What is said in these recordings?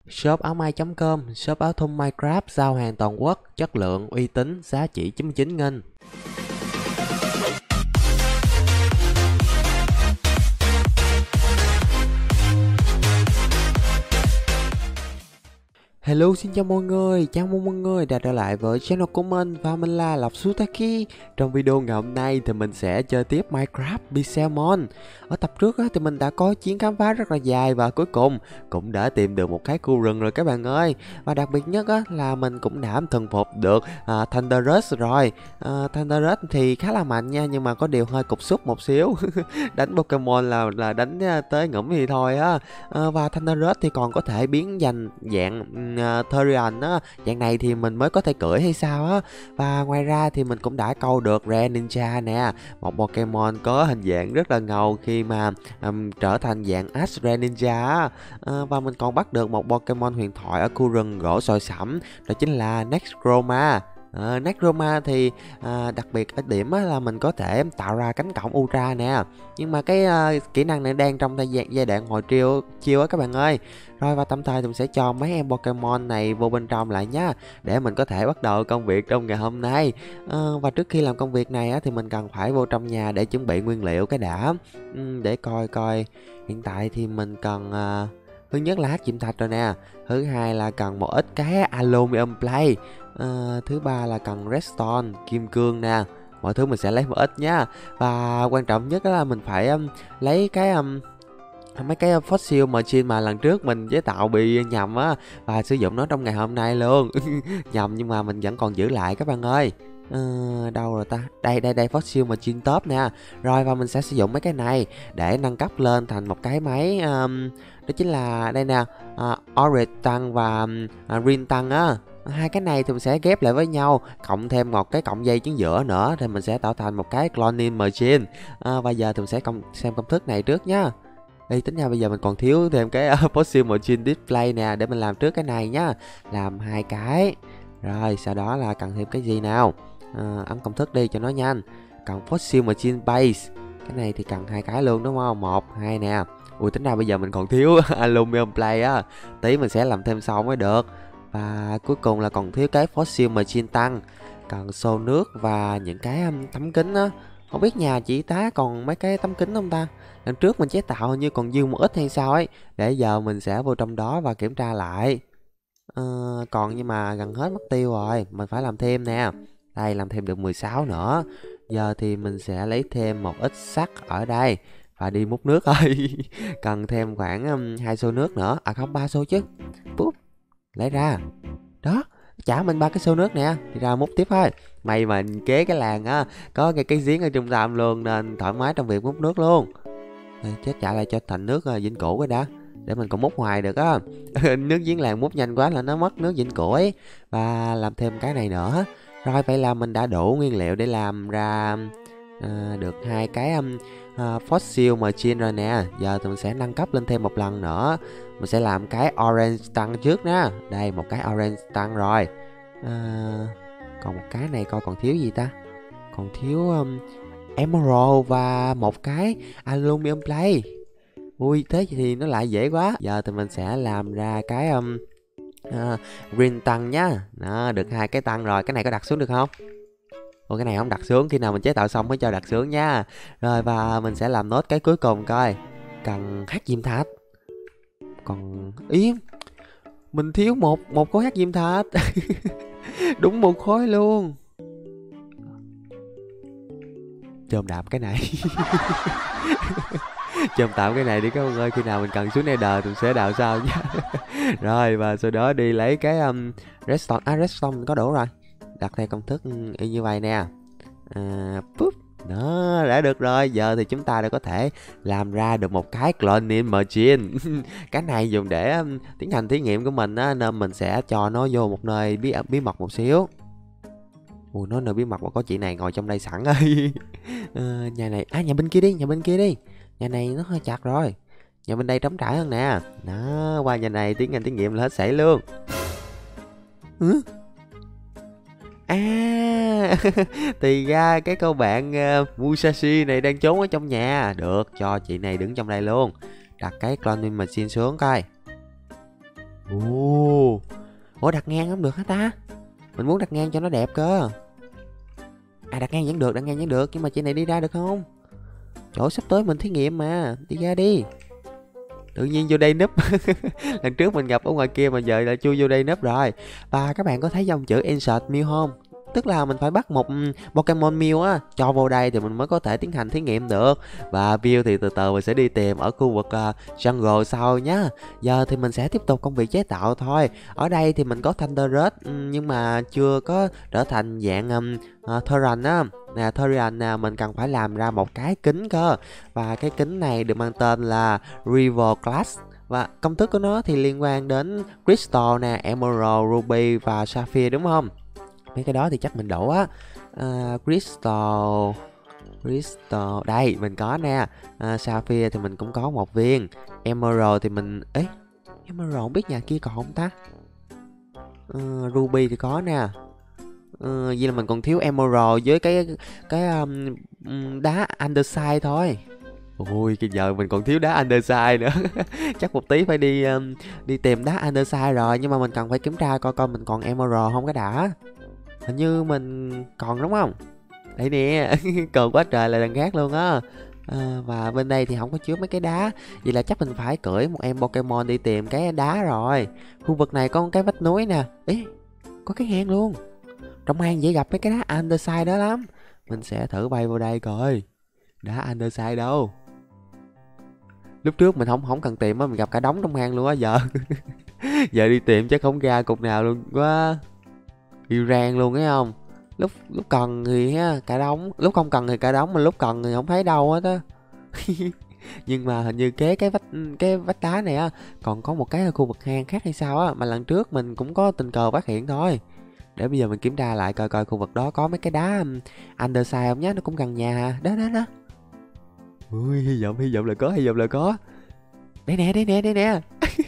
Shop áo may.com, shop áo thun Minecraft giao hàng toàn quốc, chất lượng, uy tín, giá chỉ 99.000. Hello, xin chào mọi người, chào mừng mọi người đã trở lại với channel của mình và mình là Lộc Sutaki. Trong video ngày hôm nay thì mình sẽ chơi tiếp Minecraft Pixelmon. Ở tập trước thì mình đã có chuyến khám phá rất là dài và cuối cùng cũng đã tìm được một cái khu rừng rồi các bạn ơi. Và đặc biệt nhất là mình cũng đã thuần phục được Thunderous rồi. Thunderous thì khá là mạnh nha, nhưng mà có điều hơi cục xúc một xíu. Đánh Pokemon là đánh tới ngủm thì thôi á. Và Thunderous thì còn có thể biến thành dạng Therian á, dạng này thì mình mới có thể cưỡi hay sao á. Và ngoài ra thì mình cũng đã câu được Greninja nè, một Pokemon có hình dạng rất là ngầu khi mà trở thành dạng Ash Greninja á. Và mình còn bắt được một Pokemon huyền thoại ở khu rừng gỗ sồi sẫm, đó chính là Necroma. Necroma thì đặc biệt ở điểm là mình có thể tạo ra cánh cổng Ultra nè, nhưng mà cái kỹ năng này đang trong giai đoạn hồi chiêu á các bạn ơi. Rồi và tạm thời thì mình sẽ cho mấy em Pokemon này vô bên trong lại nhá, để mình có thể bắt đầu công việc trong ngày hôm nay. Và trước khi làm công việc này thì mình cần phải vô trong nhà để chuẩn bị nguyên liệu cái đã. Để coi hiện tại thì mình cần thứ nhất là hắc diệm thạch rồi nè, thứ hai là cần một ít cái aluminum plate, thứ ba là cần redstone kim cương nè. Mọi thứ mình sẽ lấy một ít nhá. Và quan trọng nhất là mình phải lấy cái mấy cái fossil machine mà lần trước mình chế tạo bị nhầm á, và sử dụng nó trong ngày hôm nay luôn. Nhầm nhưng mà mình vẫn còn giữ lại các bạn ơi. Đâu rồi ta? Đây fossil machine top nè. Rồi và mình sẽ sử dụng mấy cái này để nâng cấp lên thành một cái máy, đó chính là đây nè, Orange tăng và Green tăng á. Hai cái này thì mình sẽ ghép lại với nhau, cộng thêm một cái cọng dây chính giữa nữa, thì mình sẽ tạo thành một cái cloning machine. Bây giờ thì mình sẽ xem công thức này trước nhá. Ê, tính ra bây giờ mình còn thiếu thêm cái fossil machine display nè, để mình làm trước cái này nhá. Làm hai cái. Rồi sau đó là cần thêm cái gì nào? Ấn công thức đi cho nó nhanh. Cần fossil machine base. Cái này thì cần hai cái luôn đúng không? Một, hai nè. Ui, tính ra bây giờ mình còn thiếu aluminum plate á. Tí mình sẽ làm thêm sau mới được. Và cuối cùng là còn thiếu cái fossil machine tăng. Cần xô nước và những cái tấm kính á. Không biết nhà chị tá còn mấy cái tấm kính không ta? Lần trước mình chế tạo như còn dư một ít hay sao ấy. Để giờ mình sẽ vô trong đó và kiểm tra lại. Còn nhưng mà gần hết mất tiêu rồi, mình phải làm thêm nè. Đây, làm thêm được 16 nữa. Giờ thì mình sẽ lấy thêm một ít sắt ở đây và đi múc nước thôi. Cần thêm khoảng 2 xô nước nữa. À không, 3 xô chứ.ปุ๊บ, lấy ra. Đó, trả mình 3 cái xô nước nè, đi ra múc tiếp thôi. May mà kế cái làng á có cái giếng ở trung tâm luôn, nên thoải mái trong việc múc nước luôn. Chết, trả lại cho thành nước vĩnh cửu cái đã, để mình còn múc hoài được á. Nước giếng làng múc nhanh quá là nó mất nước vĩnh cửu ấy. Và làm thêm cái này nữa. Rồi vậy là mình đã đủ nguyên liệu để làm ra được hai cái fossil machine rồi nè. Giờ thì mình sẽ nâng cấp lên thêm một lần nữa. Mình sẽ làm cái orange tăng trước nha. Đây, một cái orange tăng rồi. Còn một cái này coi còn thiếu gì ta? Còn thiếu emerald và một cái aluminum plate. Ui, thế thì nó lại dễ quá. Giờ thì mình sẽ làm ra cái green tăng nhá. Đó, được hai cái tăng rồi. Cái này có đặt xuống được không? Ủa, cái này không đặt xuống, khi nào mình chế tạo xong mới cho đặt xuống nha. Rồi và mình sẽ làm nốt cái cuối cùng coi. Cần hắc diệm thạch. Còn ý mình thiếu một khối hắc diệm thạch. Đúng một khối luôn. Chôm đạp cái này. Chôm tạm cái này đi các bạn ơi, khi nào mình cần xuống Nether thì mình sẽ đào sau nha. Rồi và sau đó đi lấy cái redstone. Redstone mình có đủ rồi. Đặt theo công thức y như vậy nè.ปุ๊บ. Đó, đã được rồi. Giờ thì chúng ta đã có thể làm ra được một cái cloning machine. Cái này dùng để tiến hành thí nghiệm của mình á, nên mình sẽ cho nó vô một nơi bí mật một xíu. Ui, nó nơi bí mật mà có chị này ngồi trong đây sẵn ơi. Nhà này, nhà bên kia đi, Nhà này nó hơi chặt rồi. Nhà bên đây trống trải hơn nè. Đó, qua nhà này tiến hành thí nghiệm là hết sảy luôn. Thì ra cái cô bạn Musashi này đang trốn ở trong nhà. Được, cho chị này đứng trong đây luôn. Đặt cái cloning machine xuống coi. Ồ, ủa đặt ngang không được hả ta? Mình muốn đặt ngang cho nó đẹp cơ. À đặt ngang vẫn được, đặt ngang vẫn được, nhưng mà chị này đi ra được không? Chỗ sắp tới mình thí nghiệm mà, đi ra đi. Tự nhiên vô đây núp. Lần trước mình gặp ở ngoài kia mà giờ là chui vô đây núp rồi. Và các bạn có thấy dòng chữ Insert Mew không? Tức là mình phải bắt một Pokemon Mew á, cho vô đây thì mình mới có thể tiến hành thí nghiệm được. Và Mew thì từ từ mình sẽ đi tìm ở khu vực Jungle sau nhá. Giờ thì mình sẽ tiếp tục công việc chế tạo thôi. Ở đây thì mình có Thundurus nhưng mà chưa có trở thành dạng Thorian á. Nè Thorian nè, mình cần phải làm ra một cái kính cơ. Và cái kính này được mang tên là Rival Glass. Và công thức của nó thì liên quan đến Crystal nè, Emerald, Ruby và Sapphire đúng không? Mấy cái đó thì chắc mình đổ á. Crystal đây mình có nè. Sapphire thì mình cũng có một viên. Emerald thì mình Emerald không biết nhà kia còn không ta. Ruby thì có nè. Vậy là mình còn thiếu Emerald với cái đá andesite thôi. Ui cái giờ mình còn thiếu đá andesite nữa. Chắc một tí phải đi tìm đá andesite rồi. Nhưng mà mình cần phải kiểm tra coi mình còn Emerald không cái đã. Hình như mình còn đúng không? Đây nè. Còn quá trời là đằng khác luôn á. Và bên đây thì không có chứa mấy cái đá. Vậy là chắc mình phải cưỡi một em Pokemon đi tìm cái đá rồi. Khu vực này có một cái vách núi nè. Ý, có cái hang luôn. Trong hang dễ gặp mấy cái đá andesite đó lắm. Mình sẽ thử bay vào đây coi. Đá andesite đâu? Lúc trước mình không cần tìm á, mình gặp cả đống trong hang luôn á giờ. Giờ đi tìm chắc không ra cục nào luôn quá. Yêu rang luôn thấy không? Lúc cần thì cả đống, lúc không cần thì cả đống, mà lúc cần thì không thấy đâu hết á. Nhưng mà hình như cái vách đá này á còn có một cái ở khu vực hang khác hay sao á, mà lần trước mình cũng có tình cờ phát hiện thôi. Để bây giờ mình kiểm tra lại coi khu vực đó có mấy cái đá andesite không nhá, nó cũng gần nhà. Đó. Ui hy vọng là có. Đây nè.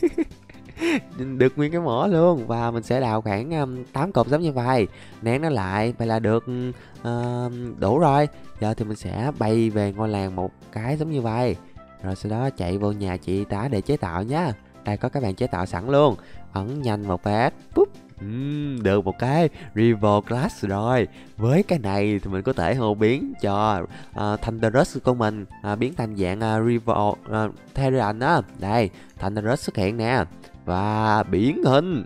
Được nguyên cái mỏ luôn. Và mình sẽ đào khoảng 8 cột giống như vậy, nén nó lại, vậy là được đủ rồi. Giờ thì mình sẽ bay về ngôi làng một cái giống như vậy, rồi sau đó chạy vô nhà chị tá để chế tạo nhá. Đây có các bạn chế tạo sẵn luôn. Ẩn nhanh một phát. Được một cái Rival Glass rồi. Với cái này thì mình có thể hô biến cho Thundurus của mình biến thành dạng Rival Therian á. Đây Thundurus xuất hiện nè. Và biến hình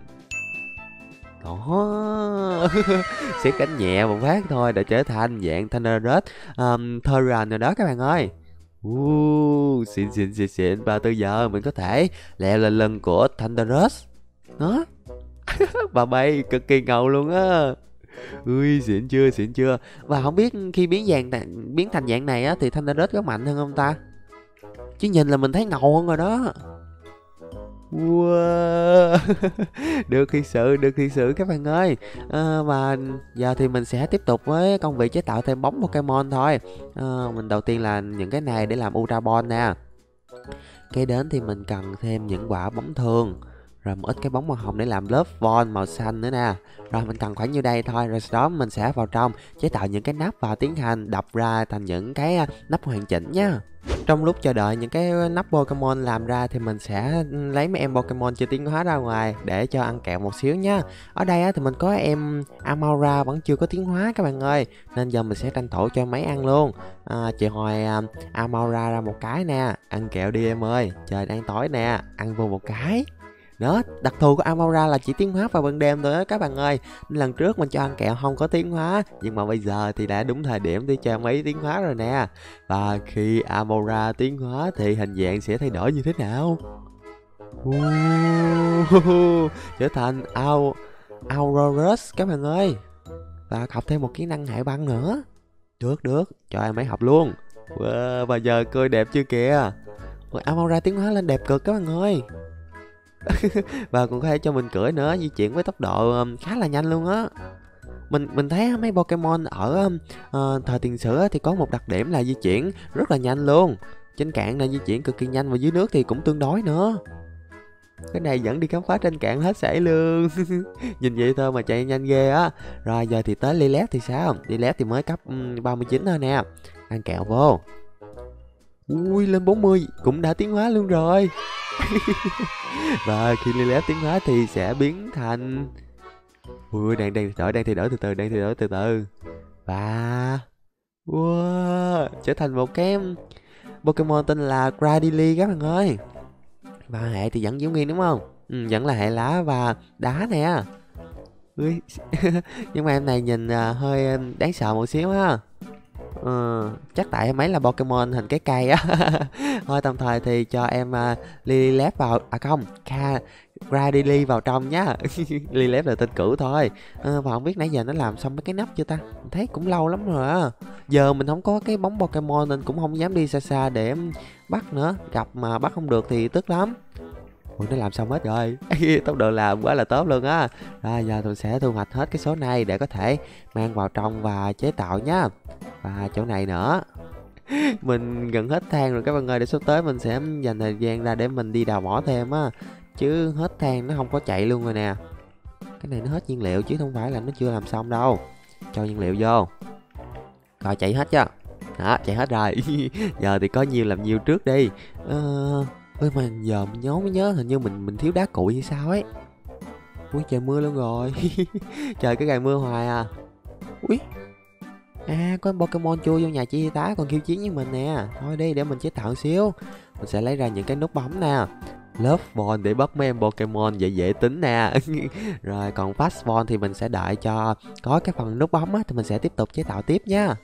đó. Xét đánh nhẹ một phát thôi đã trở thành dạng Thundurus Therian rồi đó các bạn ơi. Xịn. Và từ giờ mình có thể leo lên lưng của Thundurus đó. Và bay cực kỳ ngầu luôn á. Ui xịn chưa. Và không biết khi biến thành dạng này á thì Thundurus có mạnh hơn không ta? Chứ nhìn là mình thấy ngầu hơn rồi đó. Wow. Được thiệt sự các bạn ơi. Và giờ thì mình sẽ tiếp tục với công việc chế tạo thêm bóng Pokemon thôi. Mình đầu tiên là những cái này để làm Ultra Ball nè. Kế đến thì mình cần thêm những quả bóng thường, rồi một ít cái bóng màu hồng để làm lớp von màu xanh nữa nè. Rồi mình cần khoảng như đây thôi. Rồi sau đó mình sẽ vào trong chế tạo những cái nắp và tiến hành đập ra thành những cái nắp hoàn chỉnh nhá. Trong lúc chờ đợi những cái nắp Pokemon làm ra thì mình sẽ lấy mấy em Pokemon chưa tiến hóa ra ngoài để cho ăn kẹo một xíu nhá. Ở đây thì mình có em Amaura vẫn chưa có tiến hóa các bạn ơi, nên giờ mình sẽ tranh thủ cho mấy ăn luôn. Chị hồi Amaura ra một cái nè, ăn kẹo đi em ơi, trời đang tối nè, ăn vô một cái. Đó, đặc thù của Amaura là chỉ tiến hóa vào ban đêm thôi á các bạn ơi. Nên lần trước mình cho ăn kẹo không có tiến hóa, nhưng mà bây giờ thì đã đúng thời điểm để cho mấy tiến hóa rồi nè. Và khi Amaura tiến hóa thì hình dạng sẽ thay đổi như thế nào? Trở thành Aurorus các bạn ơi. Và học thêm một kỹ năng hệ băng nữa. Được, cho em ấy học luôn. Wow, và giờ cười đẹp chưa kìa. Amaura tiến hóa lên đẹp cực các bạn ơi. Và cũng có thể cho mình cưỡi nữa, di chuyển với tốc độ khá là nhanh luôn á. Mình thấy mấy Pokemon ở thời tiền sử thì có một đặc điểm là di chuyển rất là nhanh luôn. Trên cạn là di chuyển cực kỳ nhanh, và dưới nước thì cũng tương đối nữa. Cái này vẫn đi khám phá trên cạn hết sảy luôn. Nhìn vậy thôi mà chạy nhanh ghê á. Rồi giờ thì tới Lileaf thì sao? Lileaf thì mới cấp 39 thôi nè. Ăn kẹo vô. Ui, lên 40 cũng đã tiến hóa luôn rồi. Và khi Lilith tiến hóa thì sẽ biến thành... Ui, đang thay đổi từ từ, đang thay đổi từ từ. Và... Wow, trở thành một cái Pokemon tên là Cradily các bạn ơi. Và hệ thì vẫn giữ nguyên đúng không? Vẫn là hệ lá và đá nè. Ui, nhưng mà em này nhìn hơi đáng sợ một xíu ha. Chắc tại em ấy là Pokemon hình cái cây á. Thôi tạm thời thì cho em Lilith vào, à không, Gradily vào trong nhá. Lilith là tên cũ thôi. Và không biết nãy giờ nó làm xong mấy cái nắp chưa ta? Mình thấy cũng lâu lắm rồi á. Giờ mình không có cái bóng Pokemon nên cũng không dám đi xa xa để bắt nữa. Gặp mà bắt không được thì tức lắm. Ui, nó làm xong hết rồi. Tốc độ làm quá là tốt luôn á. Rồi giờ tôi sẽ thu hoạch hết cái số này để có thể mang vào trong và chế tạo nhá. Và chỗ này nữa. Mình gần hết than rồi các bạn ơi, để sắp tới mình sẽ dành thời gian ra để mình đi đào mỏ thêm á. Chứ hết than nó không có chạy luôn rồi nè. Cái này nó hết nhiên liệu chứ không phải là nó chưa làm xong đâu. Cho nhiên liệu vô. Rồi chạy hết chưa? Đó, chạy hết rồi. Giờ thì có nhiều làm nhiều trước đi. Ơi mà giờ mình mới nhớ hình như mình thiếu đá cuội hay sao ấy. Ui trời mưa luôn rồi. Trời cái ngày mưa hoài à. Ui. À có Pokemon chui vô nhà chị y tá còn kêu chiến với mình nè. Thôi đi để mình chế tạo xíu. Mình sẽ lấy ra những cái nút bấm nè. Love Ball để bắt mấy em Pokemon dễ dễ tính nè. Rồi còn Fast Ball thì mình sẽ đợi cho có cái phần nút bấm á thì mình sẽ tiếp tục chế tạo tiếp nha.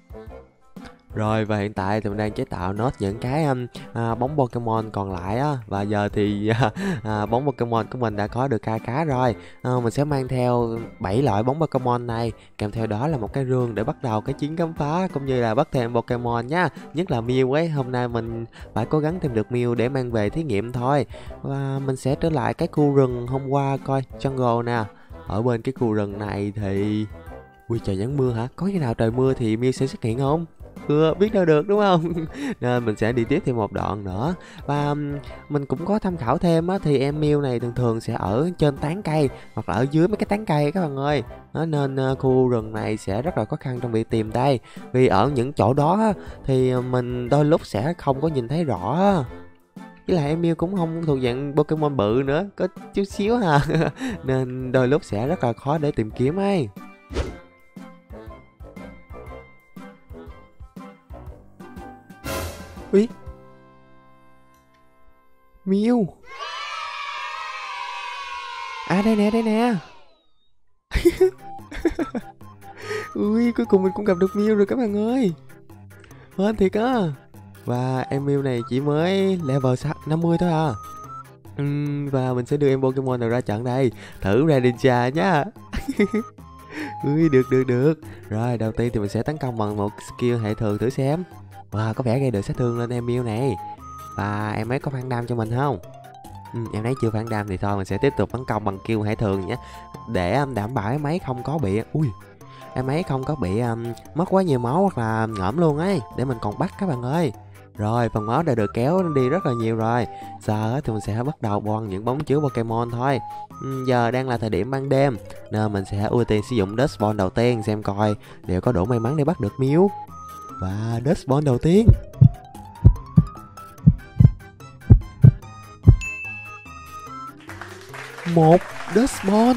Rồi và hiện tại thì mình đang chế tạo nốt những cái bóng Pokemon còn lại á. Và giờ thì bóng Pokemon của mình đã có được kha khá rồi. Mình sẽ mang theo 7 loại bóng Pokemon này. Kèm theo đó là một cái rương để bắt đầu cái chuyến khám phá cũng như là bắt thêm Pokemon nhá. Nhất là Mew ấy, hôm nay mình phải cố gắng tìm được Mew để mang về thí nghiệm thôi. Và mình sẽ trở lại cái khu rừng hôm qua coi jungle nè. Ở bên cái khu rừng này thì... Ui trời vẫn mưa hả? Có khi nào trời mưa thì Mew sẽ xuất hiện không? Biết đâu được đúng không? Nên mình sẽ đi tiếp thêm một đoạn nữa. Và mình cũng có tham khảo thêm á, thì em Mew này thường thường sẽ ở trên tán cây hoặc là ở dưới mấy cái tán cây các bạn ơi. Nên khu rừng này sẽ rất là khó khăn trong việc tìm đây. Vì ở những chỗ đó á, thì mình đôi lúc sẽ không có nhìn thấy rõ. Với lại em Mew cũng không thuộc dạng Pokemon bự nữa, có chút xíu hà. Nên đôi lúc sẽ rất là khó để tìm kiếm ấy. Úi, Mew. À đây nè, đây nè. Ui, cuối cùng mình cũng gặp được Mew rồi các bạn ơi. Hên thiệt á. Và em Mew này chỉ mới level 50 thôi à. Và mình sẽ đưa em Pokemon nào ra trận đây. Thử Greninja nhá. Ui, được. Rồi, đầu tiên thì mình sẽ tấn công bằng một skill hệ thường thử xem. Wow, có vẻ gây được sát thương lên em Mew này. Và em ấy có phản đam cho mình không? Em ấy chưa phản đam thì thôi mình sẽ tiếp tục tấn công bằng kill hệ thường nhé. Để đảm bảo em ấy không có bị... Ui, em ấy không có bị mất quá nhiều máu hoặc là ngõm luôn ấy. Để mình còn bắt các bạn ơi. Rồi, phần máu đã được kéo đi rất là nhiều rồi. Giờ thì mình sẽ bắt đầu bon những bóng chứa Pokemon thôi. Giờ đang là thời điểm ban đêm nên mình sẽ ưu tiên sử dụng Dust Ball đầu tiên xem coi liệu có đủ may mắn để bắt được Mew. Và Dust Ball đầu tiên. Một Dust Ball.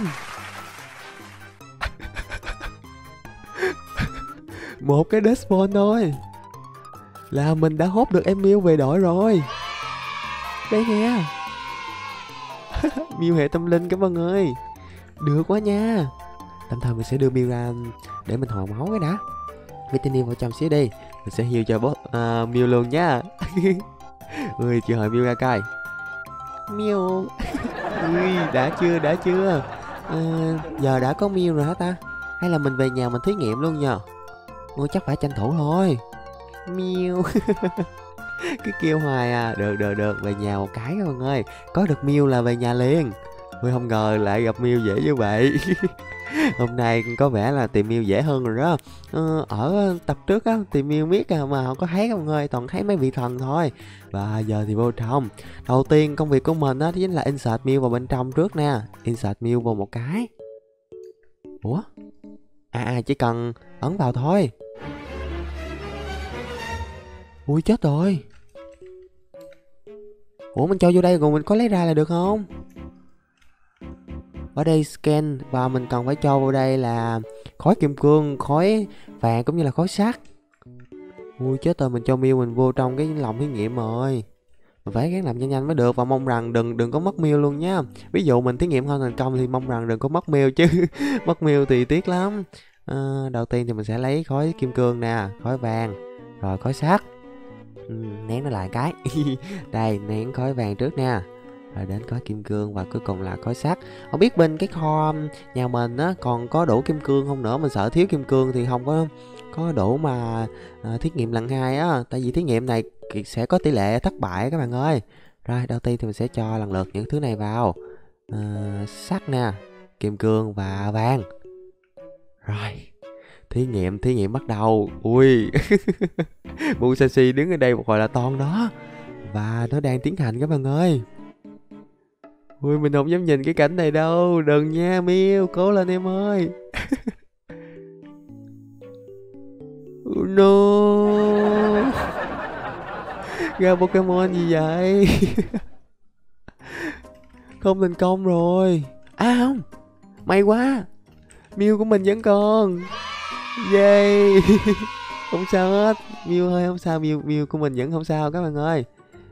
Một cái Dust Ball thôi là mình đã hốt được em Mew về đội rồi. Đây nè. Mew hệ tâm linh các bạn ơi. Được quá nha. Tạm thời mình sẽ đưa Mew ra để mình hồi máu cái đã. Vitamin vào trong xíu đi. Mình sẽ heal cho Mew luôn nha. Ui, chưa hồi Mew ra coi. Mew. Ui, đã chưa. Giờ đã có Mew rồi hả ta? Hay là mình về nhà mình thí nghiệm luôn nhờ? Ui, chắc phải tranh thủ thôi. Mew. Cứ kêu hoài à. Được, về nhà một cái các bạn ơi. Có được Mew là về nhà liền. Ui, không ngờ lại gặp Mew dễ như vậy. Hôm nay có vẻ là tìm Mew dễ hơn rồi đó. Ở tập trước á tìm Mew miết mà không có thấy các bạn ơi, toàn thấy mấy vị thần thôi. Và giờ thì vô trong. Đầu tiên công việc của mình á chính là insert Mew vào bên trong trước nè. Insert Mew vào một cái. Ủa? Chỉ cần ấn vào thôi. Ui chết rồi. Ủa mình cho vô đây rồi mình có lấy ra là được không? Ở đây scan và mình cần phải cho vô đây là khối kim cương, khối vàng cũng như là khối sắt. Ui chết rồi, mình cho Miu mình vô trong cái lòng thí nghiệm rồi. Mình phải gắng làm nhanh nhanh mới được, và mong rằng đừng đừng có mất Miu luôn nhá. Ví dụ mình thí nghiệm không thành công thì mong rằng đừng có mất Miu chứ. Mất Miu thì tiếc lắm. Đầu tiên thì mình sẽ lấy khối kim cương nè, khối vàng, rồi khối sắt. Nén nó lại cái. Đây, nén khối vàng trước nha, rồi đến khối kim cương và cuối cùng là khối sắt. Không biết bên cái kho nhà mình á còn có đủ kim cương không nữa, mình sợ thiếu kim cương thì không có đủ mà thí nghiệm lần 2 á, tại vì thí nghiệm này sẽ có tỷ lệ thất bại các bạn ơi. Rồi đầu tiên thì mình sẽ cho lần lượt những thứ này vào. Sắt nè, kim cương và vàng. Rồi thí nghiệm bắt đầu. Ui. Musashi đứng ở đây một hồi là to đó, và nó đang tiến hành các bạn ơi. Ui mình không dám nhìn cái cảnh này đâu, đừng nha Miu, cố lên em ơi. No. Ra Pokemon gì vậy? Không thành công rồi. À không, may quá, Miu của mình vẫn còn. Yay. Không sao hết Miu ơi, không sao, Miu của mình vẫn không sao các bạn ơi.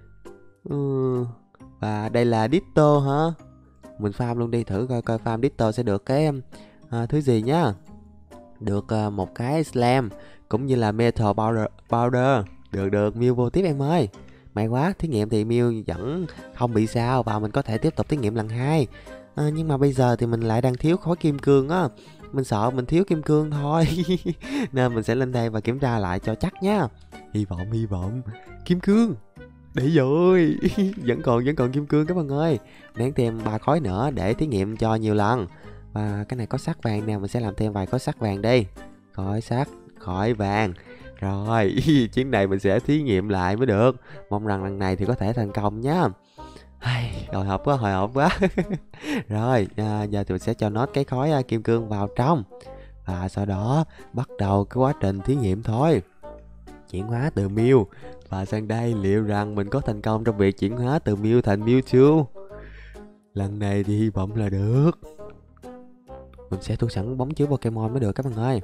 Và đây là Ditto hả? Mình farm luôn đi, thử coi farm Ditto sẽ được cái thứ gì nhá. Được một cái slam cũng như là metal powder. Được Miu vô tiếp em ơi. May quá, thí nghiệm thì Miu vẫn không bị sao và mình có thể tiếp tục thí nghiệm lần 2. Nhưng mà bây giờ thì mình lại đang thiếu khối kim cương á. Mình sợ mình thiếu kim cương thôi. Nên mình sẽ lên đây và kiểm tra lại cho chắc nhá. Hy vọng kim cương. Để rồi. vẫn còn kim cương các bạn ơi. Nén thêm 3 khối nữa để thí nghiệm cho nhiều lần. Và cái này có sắt vàng nè, mình sẽ làm thêm vài khối sắt vàng đi. Khối sắt, khối vàng. Rồi, chuyến này mình sẽ thí nghiệm lại mới được. Mong rằng lần này thì có thể thành công nhá. Hồi hộp quá. Rồi, giờ thì mình sẽ cho nốt cái khối kim cương vào trong. Và sau đó bắt đầu cái quá trình thí nghiệm thôi. Chuyển hóa từ Mew. Và sang đây liệu rằng mình có thành công trong việc chuyển hóa từ Mew thành Mewtwo? Lần này thì hy vọng là được. Mình sẽ thu sẵn bóng chiếu Pokemon mới được các bạn ơi.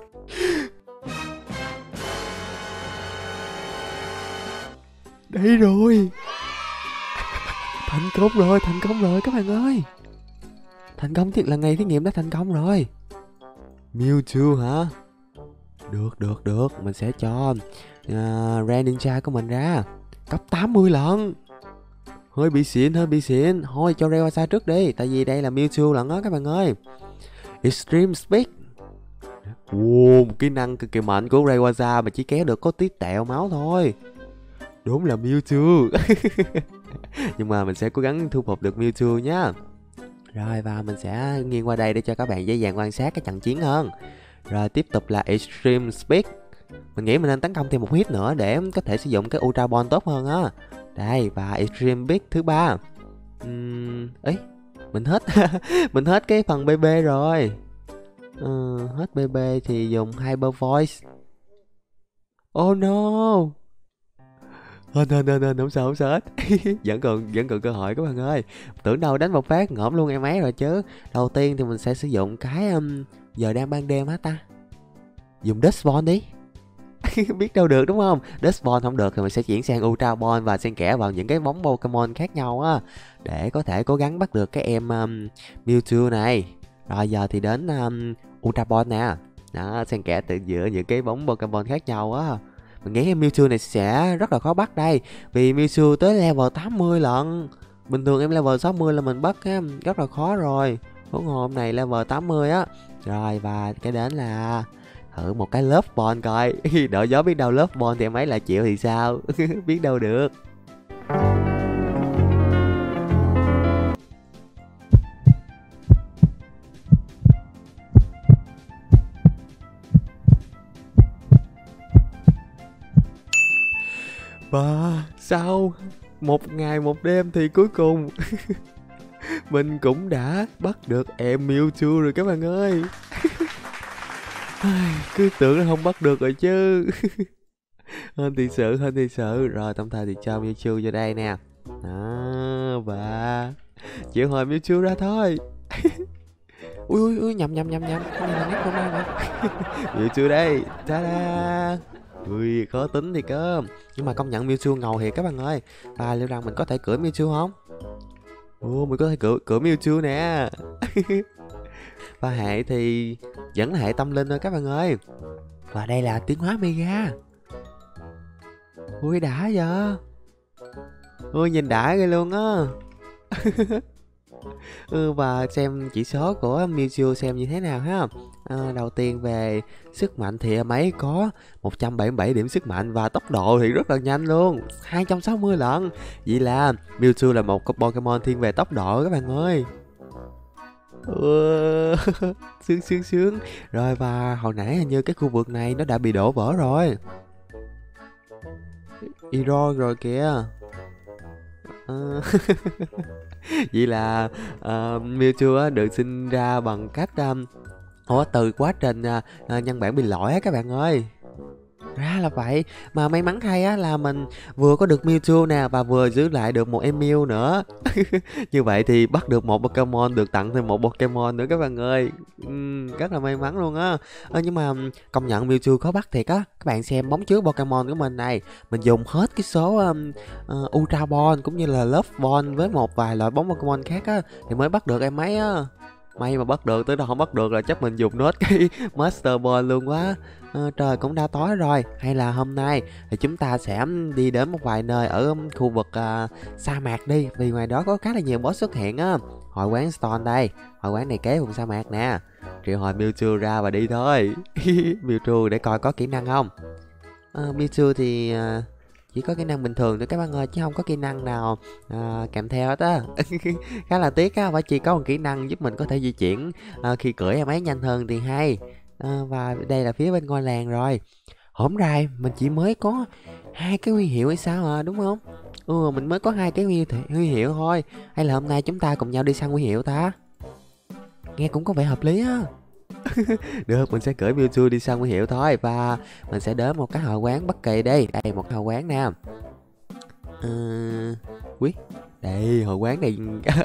Đây rồi. Thành công rồi các bạn ơi. Thành công thiệt, lần này thí nghiệm đã thành công rồi. Mewtwo hả? Được, mình sẽ cho Rare Ninja của mình ra cấp 80 lần. Hơi bị xịn. Thôi cho Rayquaza trước đi, tại vì đây là Mewtwo lần đó các bạn ơi. Extreme Speed. Một kỹ năng cực kỳ mạnh của Rayquaza mà chỉ kéo được có tí tẹo máu thôi. Đúng là Mewtwo. Nhưng mà mình sẽ cố gắng thu phục được Mewtwo nhá. Rồi và mình sẽ nghiêng qua đây để cho các bạn dễ dàng quan sát cái trận chiến hơn. Rồi tiếp tục là Extreme Speed. Mình nghĩ mình nên tấn công thêm một hit nữa để có thể sử dụng cái Ultra Ball tốt hơn á. Đây, và Extreme Speed thứ 3. Ấy, mình hết mình hết cái phần BB rồi. Hết BB thì dùng Hyper Voice. Oh no. Không sao hết. vẫn còn cơ hội các bạn ơi. Tưởng đâu đánh một phát ngõm luôn em ấy rồi chứ. Đầu tiên thì mình sẽ sử dụng cái giờ đang ban đêm hả ta? Dùng Dust Ball đi. Biết đâu được đúng không? Dust Ball không được thì mình sẽ chuyển sang Ultra Ball và xen kẽ vào những cái bóng Pokemon khác nhau á, để có thể cố gắng bắt được cái em Mewtwo này. Rồi giờ thì đến Ultra Ball nè. Đó, xen kẽ từ giữa những cái bóng Pokemon khác nhau á. Mình nghĩ em Mewtwo này sẽ rất là khó bắt đây, vì Mewtwo tới level 80 lận. Bình thường em level 60 là mình bắt rất là khó rồi. Huống hồ hôm này level 80 á. Rồi và cái đến là thử một cái Love Ball coi. Đội gió biết đâu Love Ball thì em ấy là chịu thì sao. Biết đâu được. Và sau một ngày một đêm thì cuối cùng mình cũng đã bắt được em Mewtwo rồi các bạn ơi. Cứ tưởng là không bắt được rồi chứ. Hên thì sự. Rồi tổng thời thì cho Mewtwo vô đây nè. Đó. Và triệu hồi Mewtwo ra thôi. Ui nhầm cái này là nét Ronaldo mà. Mewtwo đây, ta-da. Ui khó tính thì cơ, nhưng mà công nhận Mewtwo ngầu thiệt các bạn ơi. Và liệu rằng mình có thể cưỡi Mewtwo không? Mình có thể cưỡi Mewtwo nè. Và hệ thì vẫn là hệ tâm linh thôi các bạn ơi. Và đây là tiến hóa Mega. Ui đã vậy. Ui nhìn đã ghê luôn á. Và xem chỉ số của Mewtwo xem như thế nào ha. Đầu tiên về sức mạnh thì em ấy có 177 điểm sức mạnh và tốc độ thì rất là nhanh luôn, 260 lận. Vậy là Mewtwo là một Pokemon thiên về tốc độ các bạn ơi. Sướng. Rồi và hồi nãy hình như cái khu vực này nó đã bị đổ vỡ rồi. Iro rồi kìa. Vậy là Mewtwo được sinh ra bằng cách từ quá trình nhân bản bị lỗi á các bạn ơi. Ra là vậy, mà may mắn thay á là mình vừa có được Mewtwo nè và vừa giữ lại được một Emil nữa. Như vậy thì bắt được một Pokemon được tặng thêm một Pokemon nữa các bạn ơi. Rất là may mắn luôn á. Nhưng mà công nhận Mewtwo khó bắt thiệt á. Các bạn xem bóng chứa Pokemon của mình này, mình dùng hết cái số Ultra Ball cũng như là Love Ball với một vài loại bóng Pokemon khác á thì mới bắt được em ấy á. May mà bắt được, tới đâu không bắt được là chắc mình dùng nốt cái Master Ball luôn quá. Trời cũng đã tối rồi, hay là hôm nay thì chúng ta sẽ đi đến một vài nơi ở khu vực sa mạc đi, vì ngoài đó có khá là nhiều boss xuất hiện á. Hội quán Stone đây, hội quán này kế vùng sa mạc nè. Triệu hồi Mewtwo ra và đi thôi. Mewtwo để coi có kỹ năng không. Mewtwo thì chỉ có kỹ năng bình thường thôi các bạn ơi, chứ không có kỹ năng nào kèm theo hết á. Khá là tiếc á, phải chỉ có một kỹ năng giúp mình có thể di chuyển khi cưỡi em ấy nhanh hơn thì hay. Và đây là phía bên ngôi làng rồi. Hổm rày mình chỉ mới có 2 cái huy hiệu hay sao à, đúng không? Mình mới có 2 cái huy hiệu thôi. Hay là hôm nay chúng ta cùng nhau đi săn huy hiệu ta? Nghe cũng có vẻ hợp lý á. Được, mình sẽ cưỡi Mewtwo đi săn huy hiệu thôi. Và mình sẽ đến một cái hội quán bất kỳ đi. Đây, một hội quán nè. Đây, hội quán này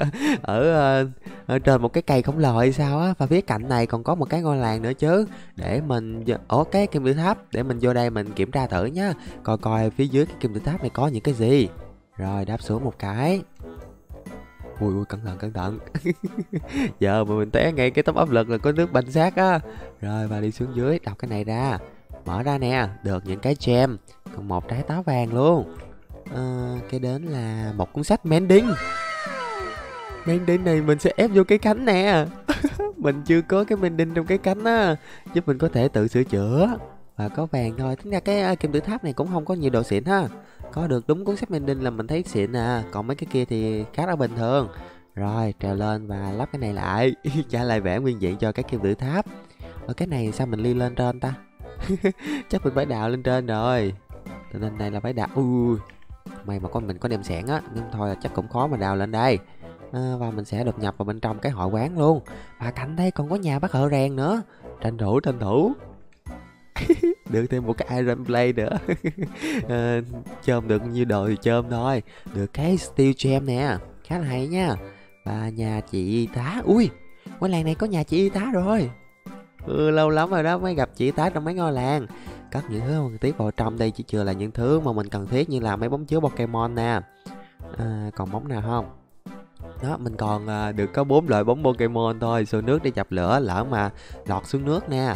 ở trên một cái cây khổng lồ hay sao á. Và phía cạnh này còn có một cái ngôi làng nữa chứ. Để mình cái kim tự tháp, để mình vô đây mình kiểm tra thử nhá. Coi phía dưới cái kim tự tháp này có những cái gì. Rồi đáp xuống một cái. Ui cẩn thận. Giờ mà mình té ngay cái tấm áp lực là có nước banh xác á. Rồi và đi xuống dưới, đọc cái này ra. Mở ra nè, được những cái gem, còn một trái táo vàng luôn. Cái đến là một cuốn sách Mending. Mending này mình sẽ ép vô cái cánh nè. Mình chưa có cái Mending trong cái cánh á, giúp mình có thể tự sửa chữa. Và có vàng thôi, tính ra cái kim tự tháp này cũng không có nhiều độ xịn ha. Có được đúng cuốn sách Mending là mình thấy xịn à, còn mấy cái kia thì khá là bình thường. Rồi trèo lên và lắp cái này lại. Trả lại vẻ nguyên diện cho cái kim tự tháp. Cái này sao mình đi lên trên ta? Chắc mình phải đào lên trên rồi. Cho nên này là phải đào. May mà mình có đem sẻn á, nhưng thôi là chắc cũng khó mà đào lên đây. Và mình sẽ đột nhập vào bên trong cái hội quán luôn. Và cạnh đây còn có nhà bác thợ rèn nữa. Tranh thủ. Được thêm một cái Iron Blade nữa. Chôm được nhiêu đồ thì chôm thôi. Được cái Steel Gem nè, khá là hay nha. Và nhà chị y tá. Ngôi làng này có nhà chị y tá rồi. Lâu lắm rồi đó mới gặp chị y tá trong mấy ngôi làng. Cất những thứ cần thiết vào trong đây, chỉ chừa là những thứ mà mình cần thiết, như là mấy bóng chứa Pokemon nè. Còn bóng nào không? Đó, mình còn được có 4 loại bóng Pokemon thôi. Xô nước để dập lửa lỡ mà lọt xuống nước nè.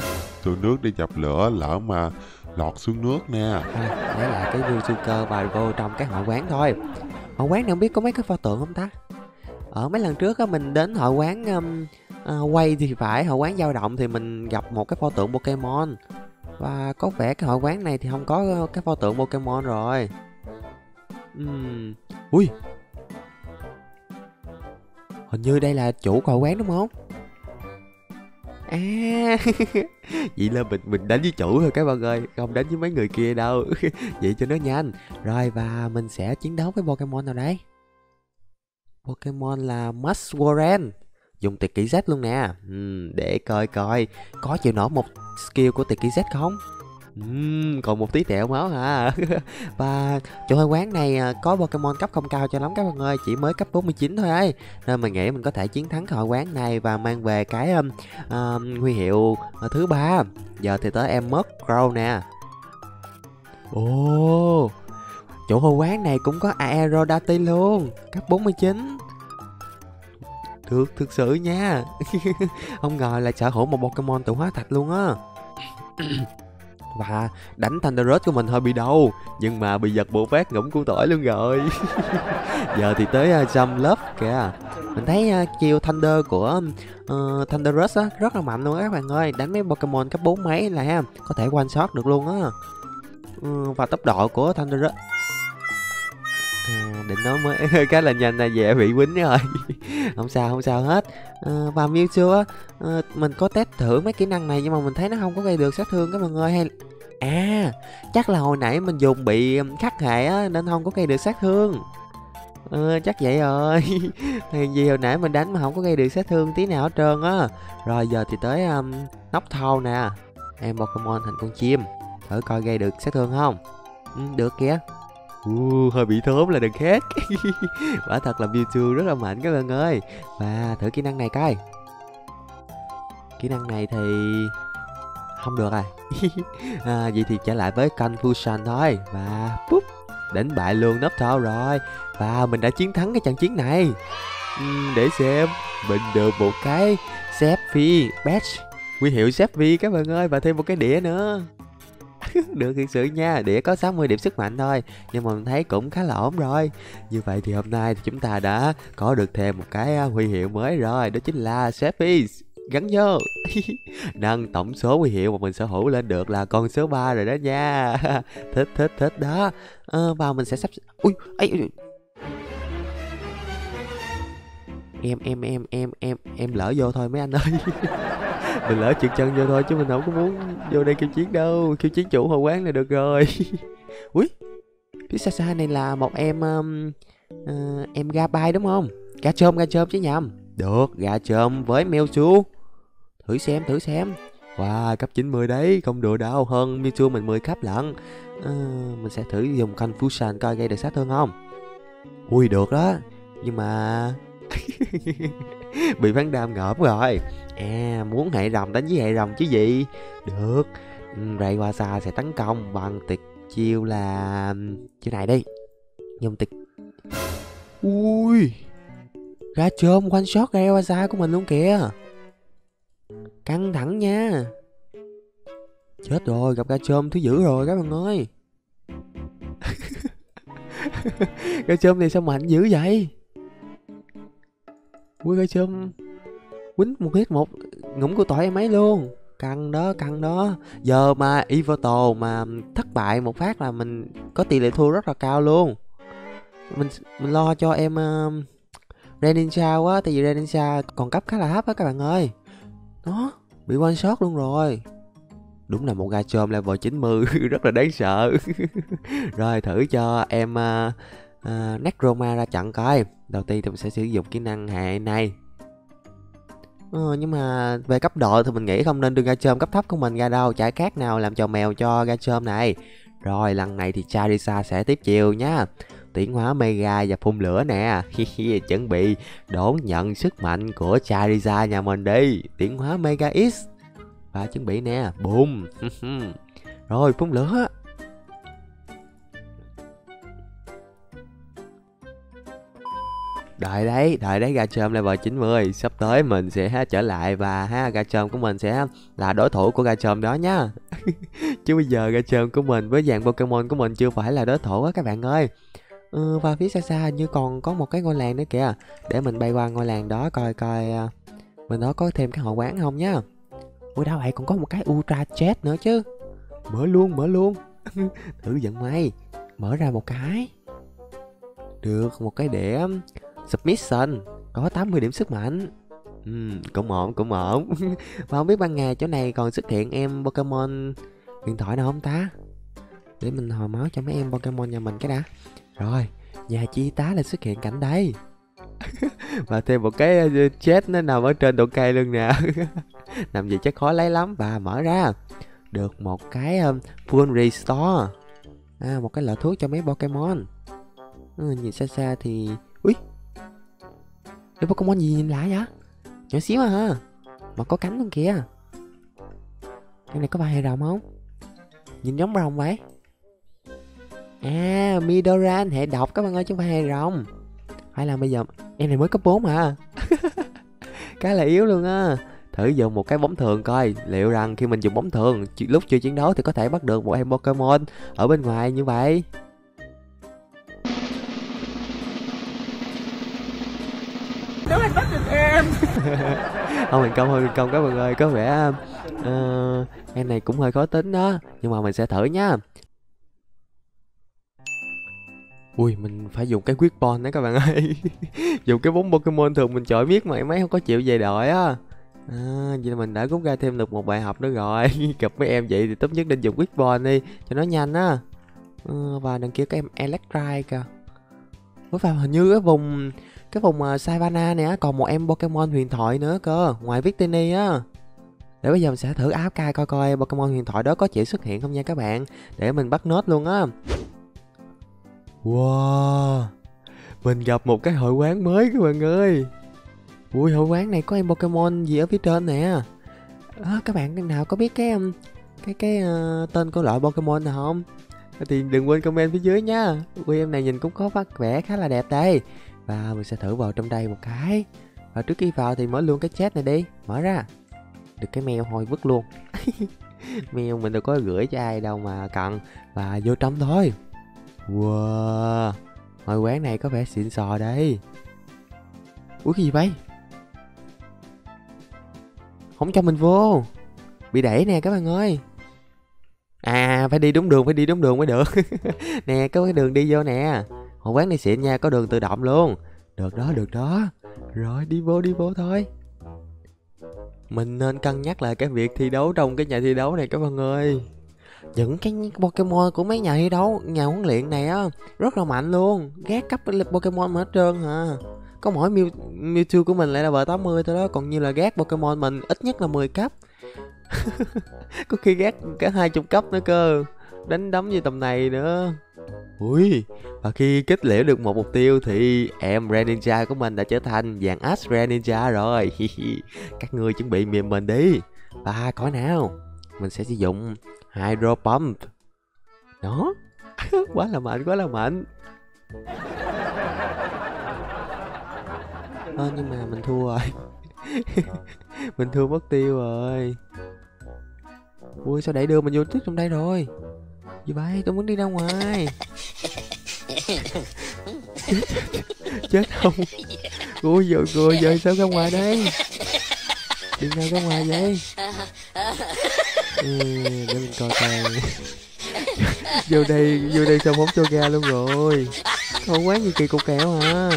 Lấy lại cái Vilsuker và vô trong cái hội quán thôi. Hội quán này không biết có mấy cái pho tượng không ta? Ở mấy lần trước á, mình đến hội quán quay thì phải, hội quán dao động thì mình gặp một cái pho tượng Pokemon. Và có vẻ cái hội quán này thì không có cái pho tượng Pokemon rồi. Hình như đây là chủ hội quán đúng không? Vậy là mình đánh với chủ thôi các bạn ơi, không đánh với mấy người kia đâu. Vậy cho nó nhanh. Rồi và mình sẽ chiến đấu với Pokemon nào đây? Pokemon là Masquerain. Dùng tuyệt kỹ Z luôn nè. Để coi có chịu nổi một skill của tuyệt kỹ Z không? Còn một tí tẹo máu hả? Và chỗ quán này có Pokemon cấp không cao cho lắm các bạn ơi, chỉ mới cấp 49 thôi ấy. Nên mình nghĩ mình có thể chiến thắng hội quán này và mang về cái huy hiệu thứ ba. Giờ thì tới em mất Crow nè. Ồ, chỗ hội quán này cũng có Aerodactyl luôn, cấp 49. Được, thực sự nha. Không ngờ là sở hữu một Pokemon tự hóa thạch luôn á. Và đánh Thundurus của mình hơi bị đau, nhưng mà bị giật bộ phát ngủm củ tỏi luôn rồi. Giờ thì tới Jump Love kìa. Mình thấy chiêu Thunder của Thundurus á rất là mạnh luôn á các bạn ơi. Đánh mấy Pokemon cấp 4 mấy là có thể one shot được luôn á. Và tốc độ của Thundurus định nói mới cái là nhanh là dễ bị quýnh rồi. Không sao hết. Và Mewtwo á, mình có test thử mấy kỹ năng này nhưng mà mình thấy nó không có gây được sát thương các bạn ơi. Hay chắc là hồi nãy mình dùng bị khắc hệ á nên không có gây được sát thương. Chắc vậy rồi. Hèn gì hồi nãy mình đánh mà không có gây được sát thương tí nào hết trơn á. Rồi giờ thì tới Noctowl nè, em Pokemon thành con chim, thử coi gây được sát thương không. Được kìa. Hơi bị thốn là đừng khác. Quả thật là Mewtwo rất là mạnh các bạn ơi. Và thử kỹ năng này coi. Kỹ năng này thì không được rồi. Vậy thì trở lại với Confusion thôi. Vàปุ๊đánh bại luôn Noctowl rồi. Và mình đã chiến thắng cái trận chiến này. Để xem, mình được một cái Sephi Badge, huy hiệu Sephi các bạn ơi. Và thêm một cái đĩa nữa. Được thực sự nha, đĩa có 60 điểm sức mạnh thôi, nhưng mà mình thấy cũng khá là ổn rồi. Như vậy thì hôm nay thì chúng ta đã có được thêm một cái huy hiệu mới rồi, đó chính là Sephi gắn vô. Nâng tổng số huy hiệu mà mình sở hữu lên được là con số 3 rồi đó nha. Thích đó. Và mình sẽ sắp ui ấy. Em lỡ vô thôi mấy anh ơi. Mình lỡ trượt chân vô thôi chứ mình không có muốn vô đây kêu chiến đâu. Kêu chiến chủ hội quán này được rồi. Ui, phía xa xa này là một em Gabai đúng không? Gà chôm chứ nhầm. Được, gà chôm với Mewtwo. Thử xem. Wow, cấp 90 đấy, không đùa đâu, hơn Mewtwo mình 10 cấp lận. Mình sẽ thử dùng Confusion coi gây được sát thương không. Ui được đó, nhưng mà bị Van Đam ngợp rồi. Muốn hệ rồng đánh với hệ rồng chứ gì. Được. Rayquaza sẽ tấn công bằng tuyệt chiêu là chiêu này đi. Dùng tuyệt. Ui, ra chôm one shot Rayquaza của mình luôn kìa. Căng thẳng nha. Chết rồi, gặp ra chôm thứ dữ rồi các bạn ơi. Ra chôm này sao mạnh dữ vậy? Ui, ra chôm quýnh một hit một ngủm của tỏi em ấy luôn. Căng đó. Giờ mà Yveltal mà thất bại một phát là mình có tỷ lệ thua rất là cao luôn. Mình lo cho em Greninja quá, tại vì Greninja còn cấp khá là thấp á các bạn ơi. Đó, bị one shot luôn rồi. Đúng là một gà chôm level 90. Rất là đáng sợ. Rồi thử cho em Necroma ra trận coi. Đầu tiên thì mình sẽ sử dụng kỹ năng hệ này. Nhưng mà về cấp độ thì mình nghĩ không nên đưa Garchomp cấp thấp của mình ra đâu. Chả khác nào làm trò mèo cho Garchomp này. Rồi lần này thì Charizard sẽ tiếp chiều nhá. Tiến hóa Mega và phun lửa nè. Chuẩn bị đón nhận sức mạnh của Charizard nhà mình đi. Tiến hóa Mega X. Và chuẩn bị nè. Boom. Rồi phun lửa. Đợi đấy Garchomp level 90. Sắp tới mình sẽ trở lại và Garchomp của mình sẽ là đối thủ của Garchomp đó nhá. Chứ bây giờ Garchomp của mình với dạng Pokemon của mình chưa phải là đối thủ á các bạn ơi. Và phía xa xa như còn có một cái ngôi làng nữa kìa. Để mình bay qua ngôi làng đó coi mình đó có thêm cái hội quán không nhá. Ui đâu vậy, còn có một cái Ultra Jet nữa chứ. Mở luôn. Thử vận may. Mở ra một cái. Được một cái điểm Submission, có 80 điểm sức mạnh. Cũng ổn. Mà không biết ban ngày chỗ này còn xuất hiện em Pokemon điện thoại nào không ta? Để mình hồi máu cho mấy em Pokemon nhà mình cái đã. Rồi, nhà chi tá là xuất hiện cảnh đây. Và thêm một cái chết nó nằm ở trên độ cây luôn nè. Nằm gì chắc khó lấy lắm. Và mở ra. được một cái full restore. Một cái lọ thuốc cho mấy Pokemon. Nhìn xa xa thì... Ui, cái Pokemon gì nhìn lạ vậy? Nhỏ xíu hả? Mà có cánh luôn kìa. Em này có phải hề rồng không? Nhìn giống rồng vậy. Midoran hệ độc các bạn ơi, chứ không phải hề rồng. Hay là bây giờ em này mới cấp 4 à? Cái là yếu luôn á. Thử dùng một cái bóng thường coi liệu rằng khi mình dùng bóng thường lúc chưa chiến đấu thì có thể bắt được một em Pokemon ở bên ngoài như vậy. Nếu anh bắt được em. Không thành công các bạn ơi, có vẻ em này cũng hơi khó tính đó, nhưng mà mình sẽ thử nhá. Ui, mình phải dùng cái Quick Ball đó các bạn ơi. Dùng cái bóng Pokemon thường mình chọi miết mà em ấy không có chịu về đội á. Vậy là mình đã rút ra thêm được một bài học nữa rồi. Gặp mấy em vậy thì tốt nhất nên dùng Quick Ball đi cho nó nhanh á. Và đằng kia có em Electrike kìa. Và hình như cái vùng Savannah này á còn một em Pokemon huyền thoại nữa cơ, ngoài Victini á. Để bây giờ mình sẽ thử áp cai coi coi Pokemon huyền thoại đó có chịu xuất hiện không nha các bạn, để mình bắt nốt luôn á. Wow, mình gặp một cái hội quán mới các bạn ơi. Ui, hội quán này có em Pokemon gì ở phía trên nè. Các bạn nào có biết cái tên của loại Pokemon nào không? Thì đừng quên comment phía dưới nha. Ui, em này nhìn cũng có vẻ khá là đẹp đây. Và mình sẽ thử vào trong đây một cái. Và trước khi vào thì mở luôn cái chat này đi. Mở ra. Được cái mail hồi vứt luôn. Mail mình đâu có gửi cho ai đâu mà cần. Và vô trong thôi. Wow, hội quán này có vẻ xịn sò đây. Ui, cái gì vậy? Không cho mình vô. Bị đẩy nè các bạn ơi. Phải đi đúng đường mới được. Nè, có cái đường đi vô nè. Hội quán này xịn nha, có đường tự động luôn. Được đó. Rồi, đi vô thôi. Mình nên cân nhắc lại cái việc thi đấu trong cái nhà thi đấu này các bạn ơi. Những cái Pokemon của mấy nhà thi đấu, nhà huấn luyện này á, rất là mạnh luôn. Gác cấp Pokemon mà hết trơn hả. Có mỗi Mewtwo của mình lại là level 80 thôi đó. Còn như là gác Pokemon mình ít nhất là 10 cấp. Có khi gác cả 20 cấp nữa cơ. Đánh đấm như tầm này nữa. Ui, và khi kết liễu được một mục tiêu thì em Greninja của mình đã trở thành dạng Ash Greninja rồi. Các ngươi chuẩn bị mềm mình đi. Và coi nào, mình sẽ sử dụng Hydro Pump. Đó. Quá là mạnh. Nhưng mà mình thua rồi. Mình thua mất tiêu rồi. Ui, sao đẩy đưa mình vô tiếp trong đây rồi? Gì vậy? Tôi muốn đi ra ngoài. Chết không? Ui, giờ sao ra ngoài đây? Đi nào ra ngoài vậy? Để mình coi coi. Vô đây sao không cho ga luôn rồi. Không quá gì kỳ cục kẹo hả?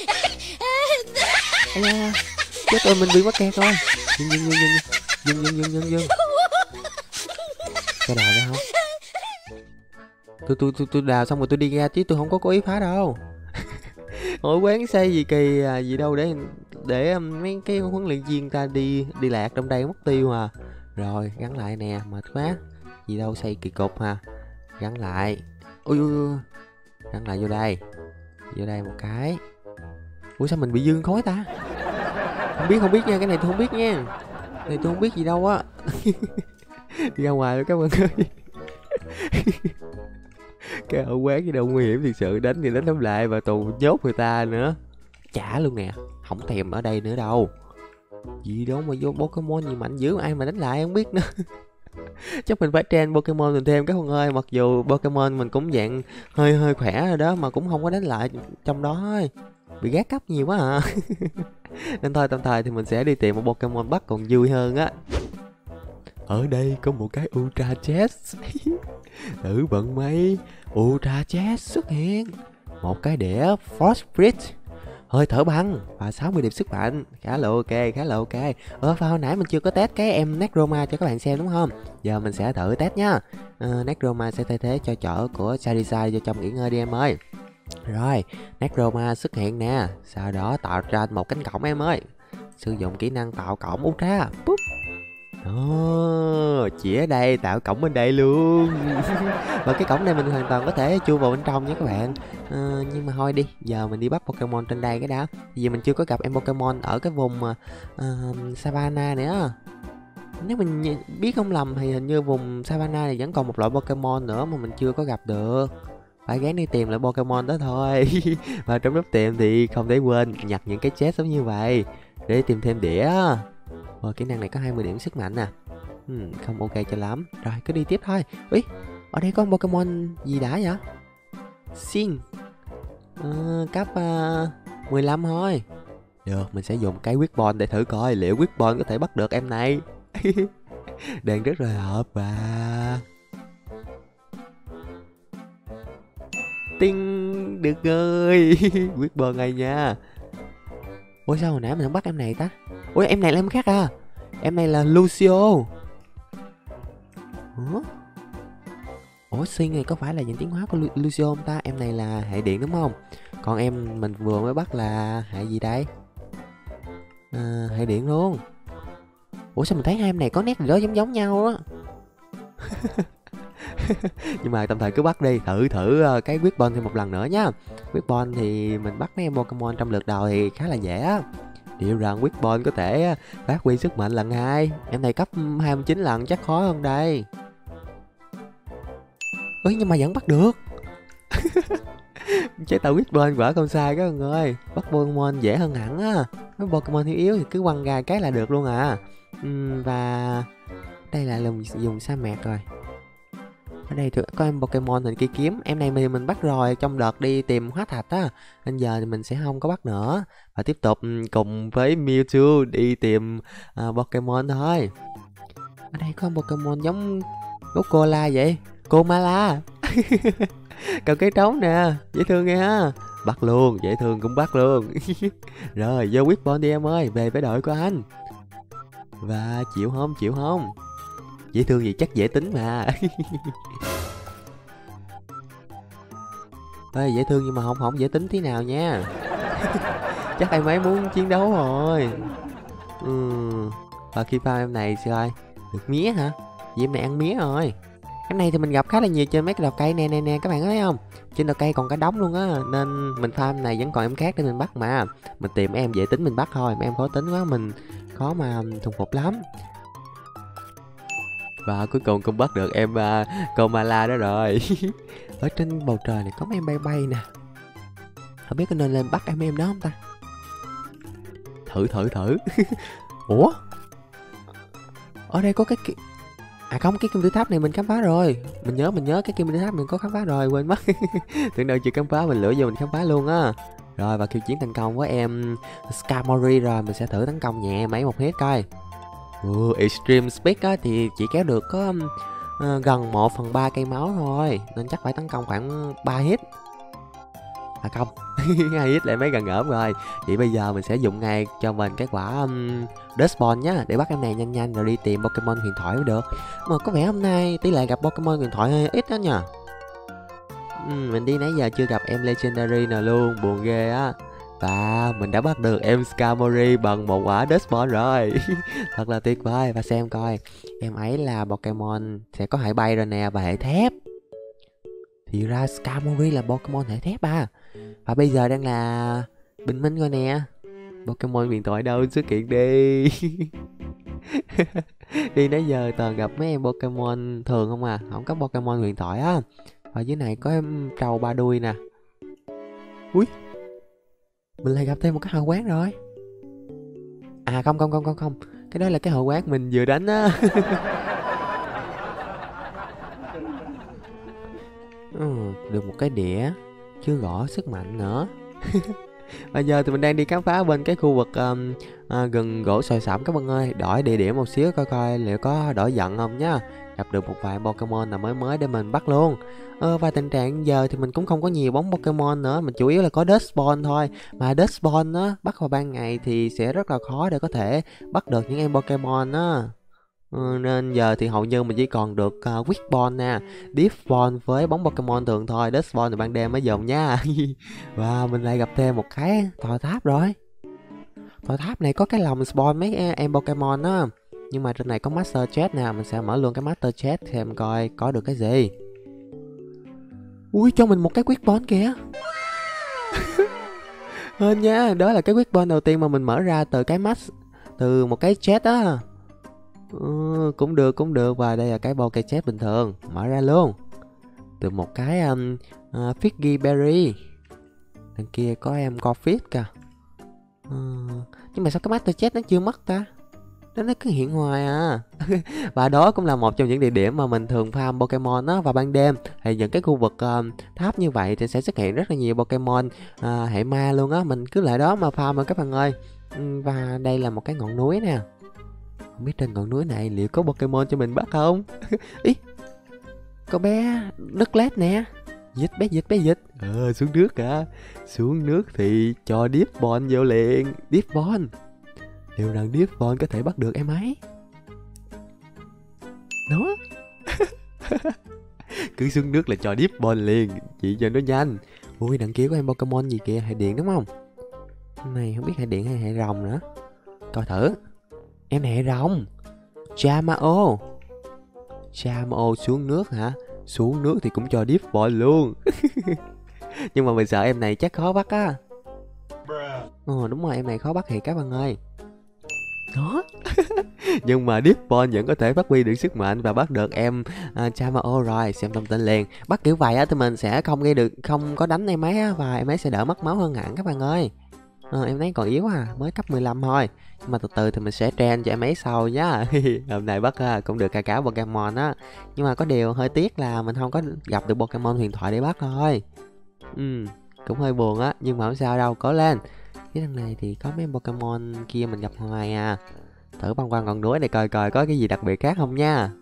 Ây da, chết rồi, mình bị mắc kẹt rồi. Dừng. Có đào ra không? Tôi đào xong rồi tôi đi ra chứ tôi không có cố ý phá đâu. Hội quán xây gì kỳ gì đâu để mấy cái huấn luyện viên ta đi lạc trong đây mất tiêu à. Rồi gắn lại nè, mệt quá. Gì đâu xây kỳ cục ha. Gắn lại. Ui. Gắn lại vô đây một cái. Ủa sao mình bị dương khối ta? Không biết nha, cái này tôi không biết nha. Này tôi không biết gì đâu á. Đi ra ngoài rồi các bạn ơi. Cái ở quán gì đâu nguy hiểm thiệt sự, đánh thì đánh đấm lại và tù nhốt người ta nữa. Chả luôn nè, không thèm ở đây nữa đâu. Gì đâu mà vô Pokemon gì mạnh dữ, ai mà đánh lại không biết nữa. Chắc mình phải train Pokemon mình thêm các bạn ơi. Mặc dù Pokemon mình cũng dạng hơi khỏe rồi đó, mà cũng không có đánh lại trong đó thôi. Bị gác cấp nhiều quá à. Nên thôi tạm thời thì mình sẽ đi tìm một Pokemon bắt còn vui hơn á. Ở đây có một cái Ultra Chest. Thử vận may. Ultra Chest xuất hiện. Một cái đĩa Force Bridge, hơi thở băng và 60 điểm sức mạnh. Khá là ok. Và hồi nãy mình chưa có test cái em Necroma cho các bạn xem đúng không? Giờ mình sẽ thử test nha. Necroma sẽ thay thế cho chỗ của Charizard vô trong nghỉ ngơi đi em ơi. Rồi, Necroma xuất hiện nè. Sau đó tạo ra một cánh cổng em ơi. Sử dụng kỹ năng tạo cổng Ultra.ปุ๊บ. Ồ, chỉ ở đây tạo cổng bên đây luôn. Và cái cổng này mình hoàn toàn có thể chui vào bên trong nha các bạn. Nhưng mà thôi đi, giờ mình đi bắt Pokemon trên đây cái đã. Vì mình chưa có gặp em Pokemon ở cái vùng Savannah nữa. Nếu mình biết không lầm thì hình như vùng Savannah này vẫn còn một loại Pokemon nữa mà mình chưa có gặp được. Phải gắng đi tìm lại Pokemon đó thôi. Và trong lúc tìm thì không thể quên nhặt những cái chest giống như vậy để tìm thêm đĩa. Kỹ năng này có 20 điểm sức mạnh nè. Không ok cho lắm. Rồi cứ đi tiếp thôi. Úi, ở đây có một Pokemon gì đã vậy? Xin cấp 15 thôi. Được, mình sẽ dùng cái Quick Ball để thử coi liệu Quick Ball có thể bắt được em này. Đang rất là hợp và... Tinh, được rồi. Quick Ball ngay nha. Ủa sao hồi nãy mình không bắt em này ta? Ủa em này là em khác à? Em này là Lucio. Ủa Xin này có phải là dạng tiến hóa của Lucio không ta? Em này là hệ điện đúng không? Còn em mình vừa mới bắt là hệ gì đây? Hệ điện luôn. Ủa sao mình thấy hai em này có nét gì đó giống giống nhau á. Nhưng mà tạm thời cứ bắt đi, thử cái Quick Ball thêm một lần nữa nhá. Quick Ball thì mình bắt mấy em Pokemon trong lượt đầu thì khá là dễ á. Liệu rằng Quick Ball có thể phát huy sức mạnh lần 2. Em này cấp 29 lần chắc khó hơn đây. Ơi nhưng mà vẫn bắt được. Chế tạo Quick Ball quả không sai các bạn ơi. Bắt Pokemon dễ hơn hẳn á. Mấy Pokemon yếu thì cứ quăng ra cái là được luôn à. Và đây là dùng sa mạc rồi. Ở đây có em Pokemon hình cây kiếm. Em này mình bắt rồi trong đợt đi tìm hóa thạch á. Nên giờ thì mình sẽ không có bắt nữa. Và tiếp tục cùng với Mewtwo đi tìm Pokemon thôi. Ở đây có Pokemon giống gốc cola vậy. Komala. Cầm cái trống nè, dễ thương nghe ha. Bắt luôn, dễ thương cũng bắt luôn. Rồi vô Quick Ball đi em ơi, về với đội của anh. Và chịu không? Dễ thương gì chắc dễ tính mà. Ê, dễ thương nhưng mà không dễ tính tí nào nha. Chắc em ấy muốn chiến đấu rồi. Và khi farm em này coi được mía hả? Vì em này ăn mía rồi. Cái này thì mình gặp khá là nhiều trên mấy cái đào cây nè các bạn thấy không? Trên đào cây còn cả đống luôn á. Nên mình farm này vẫn còn em khác để mình bắt mà. Mình tìm em dễ tính mình bắt thôi. Mà em khó tính quá mình khó mà thuần phục lắm. Và cuối cùng cũng bắt được em Komala đó rồi. Ở trên bầu trời này có mấy em bay nè. Không biết có nên lên bắt em đó không ta? Thử. Ủa? Ở đây có cái không, cái kim tự tháp này mình khám phá rồi. Mình nhớ cái kim tự tháp mình có khám phá rồi, quên mất. Tưởng đâu chưa khám phá mình lựa vô mình khám phá luôn á. Rồi và khiêu chiến thành công với em Skarmory rồi, mình sẽ thử tấn công nhẹ mấy một hit coi. Extreme Speed á thì chỉ kéo được có gần 1/3 cây máu thôi, nên chắc phải tấn công khoảng 3 hit. À không, 2 hit lại mấy gần ngỡm rồi. Vậy bây giờ mình sẽ dùng ngay cho mình cái quả Dust Ball nhá, để bắt em này nhanh rồi đi tìm Pokemon huyền thoại mới được. Mà có vẻ hôm nay tỷ lệ gặp Pokemon huyền thoại hơi ít đó nhờ. Mình đi nãy giờ chưa gặp em Legendary nào luôn, buồn ghê á. Và mình đã bắt được em Skarmory bằng một quả Dust Ball rồi. Thật là tuyệt vời. Và xem coi, em ấy là Pokemon sẽ có hệ bay rồi nè và hệ thép. Thì ra Skarmory là Pokemon hệ thép à. Và bây giờ đang là bình minh rồi nè. Pokemon huyền thoại đâu xuất hiện đi. Đi nãy giờ toàn gặp mấy em Pokemon thường không à, không có Pokemon huyền thoại á. Ở dưới này có em trâu ba đuôi nè. Ui, mình lại gặp thêm một cái hội quán rồi. À không, cái đó là cái hội quán mình vừa đánh á. Được một cái đĩa, chưa gõ sức mạnh nữa. Bây giờ thì mình đang đi khám phá bên cái khu vực gần gỗ sồi sẩm các bạn ơi. Đổi địa điểm một xíu coi liệu có đổi giận không nhá. Gặp được một vài Pokemon nào mới để mình bắt luôn. Và tình trạng giờ thì mình cũng không có nhiều bóng Pokemon nữa. Mình chủ yếu là có Dust Ball thôi. Mà Dust Ball á, bắt vào ban ngày thì sẽ rất là khó để có thể bắt được những em Pokemon á. Nên giờ thì hầu như mình chỉ còn được Quick Ball nè, Deep Ball với bóng Pokemon thường thôi. Dust Ball thì ban đêm mới dùng nha. Và mình lại gặp thêm một cái tòa tháp rồi. Tòa tháp này có cái lồng spawn mấy em Pokemon á. Nhưng mà trên này có Master Chest nè, mình sẽ mở luôn cái Master Chest xem coi có được cái gì. Ui, cho mình một cái Quick Bond kìa. Hên nha, đó là cái Quick Bond đầu tiên mà mình mở ra từ cái từ một cái chest á. Cũng được. Và đây là cái Poké Chest bình thường, mở ra luôn. Từ một cái Figgy Berry. Đằng kia có em Goldfish kìa. Nhưng mà sao cái Master Chest nó chưa mất ta? Nó cứ hiện hoài à. Và đó cũng là một trong những địa điểm mà mình thường farm Pokemon á. Vào ban đêm thì những cái khu vực tháp như vậy thì sẽ xuất hiện rất là nhiều Pokemon hệ ma luôn á. Mình cứ lại đó mà farm rồi các bạn ơi. Và đây là một cái ngọn núi nè. Không biết trên ngọn núi này liệu có Pokemon cho mình bắt không? Ý, con bé Ducklet nè. Dịch. Xuống nước à. Xuống nước thì cho Deep Bond vô liền. Deep Bond. Liệu rằng Deep Bond có thể bắt được em ấy? Nó. Cứ xuống nước là cho Deep Bond liền. Chị cho nó nhanh. Ui, đằng kia có em Pokemon gì kìa, hệ điện đúng không? Này không biết hệ điện hay hệ rồng nữa. Coi thử. Em hệ rồng. Chamao xuống nước hả? Xuống nước thì cũng cho Deep Bond luôn. Nhưng mà mình sợ em này chắc khó bắt á. Đúng rồi, em này khó bắt thiệt các bạn ơi. Đó. Nhưng mà Deep Bond vẫn có thể phát huy được sức mạnh và bắt được em Chamao rồi. Xem thông tin liền. Bắt kiểu vậy á thì mình sẽ không có đánh em ấy á, và em ấy sẽ đỡ mất máu hơn hẳn các bạn ơi. Em ấy còn yếu à, mới cấp 15 thôi. Nhưng mà từ từ thì mình sẽ train cho em ấy sau nhá. Hôm nay bắt cũng được cả Pokemon á. Nhưng mà có điều hơi tiếc là mình không có gặp được Pokemon huyền thoại để bắt thôi. Cũng hơi buồn á, nhưng mà không sao đâu, cố lên. Cái thằng này thì có mấy Pokemon kia mình gặp hoài à. Thử băng qua ngọn núi này coi có cái gì đặc biệt khác không nha.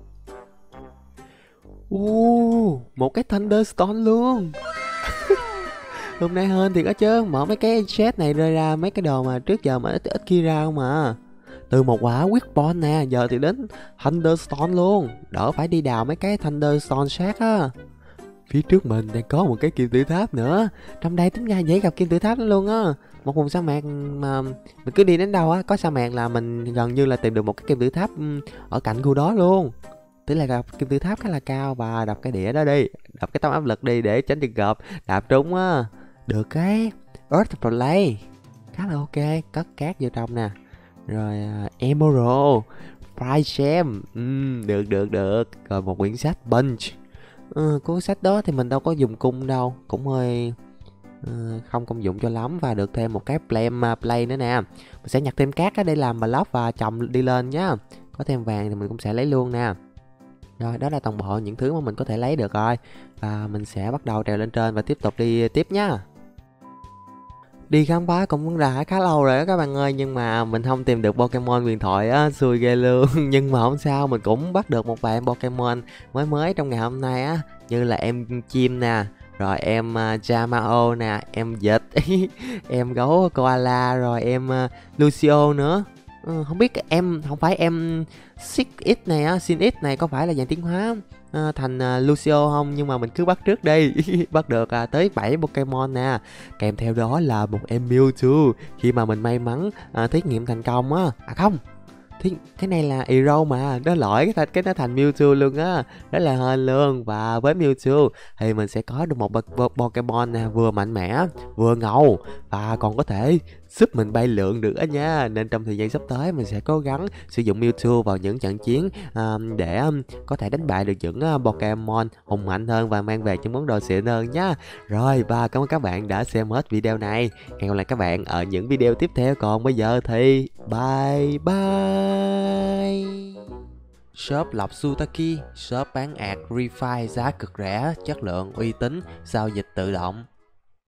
Một cái Thunderstone luôn. Hôm nay hên thì có chứ, mở mấy cái chest này rơi ra mấy cái đồ mà trước giờ mà ít khi ra không mà. Từ một quả Quick Bond nè, giờ thì đến Thunderstone luôn. Đỡ phải đi đào mấy cái Thunderstone sát á. Phía trước mình đang có một cái kim tự tháp nữa. Trong đây tính ra dễ gặp kim tự tháp đó luôn á. Một vùng sa mạc mà mình cứ đi đến đâu á, có sa mạc là mình gần như là tìm được một cái kim tự tháp ở cạnh khu đó luôn. Tức là gặp kim tự tháp khá là cao. Và đập cái đĩa đó đi, đập cái tấm áp lực đi để tránh trường hợp đạp trúng á. Được cái Earth Play khá là ok, cất cát vô trong nè. Rồi Emerald Price Gem, được. Rồi một quyển sách Bunch. Cuốn sách đó thì mình đâu có dùng cung đâu, cũng hơi không công dụng cho lắm. Và được thêm một cái play nữa nè. Mình sẽ nhặt thêm cát để làm block và trồng đi lên nhá. Có thêm vàng thì mình cũng sẽ lấy luôn nè. Rồi, đó là toàn bộ những thứ mà mình có thể lấy được rồi. Và mình sẽ bắt đầu trèo lên trên và tiếp tục đi tiếp nhá. Đi khám phá cũng đã khá lâu rồi đó các bạn ơi. Nhưng mà mình không tìm được Pokemon huyền thoại á, xui ghê luôn. Nhưng mà không sao, mình cũng bắt được một vài em Pokemon mới trong ngày hôm nay á. Như là em chim nè, rồi em Chamao nè, em vịt, em gấu koala, rồi em Lucio nữa. Không biết em, không phải em Sin X này có phải là dạng tiến hóa thành Lucio không, nhưng mà mình cứ bắt trước đi. Bắt được tới 7 Pokemon nè, kèm theo đó là một em Mewtwo khi mà mình may mắn thí nghiệm thành công á. Không, cái này là Hero mà, nó lỗi cái nó thành Mewtwo luôn á, rất là hên luôn. Và với Mewtwo thì mình sẽ có được một Pokemon nè, vừa mạnh mẽ vừa ngầu và còn có thể giúp mình bay lượn được á nha. Nên trong thời gian sắp tới mình sẽ cố gắng sử dụng Mewtwo vào những trận chiến để có thể đánh bại được những Pokemon hùng mạnh hơn và mang về những món đồ xịn hơn nhá. Rồi, và cảm ơn các bạn đã xem hết video này. Hẹn gặp lại các bạn ở những video tiếp theo. Còn bây giờ thì bye bye. Shop Lộc Sutaki, shop bán ạc refi giá cực rẻ, chất lượng uy tín, giao dịch tự động.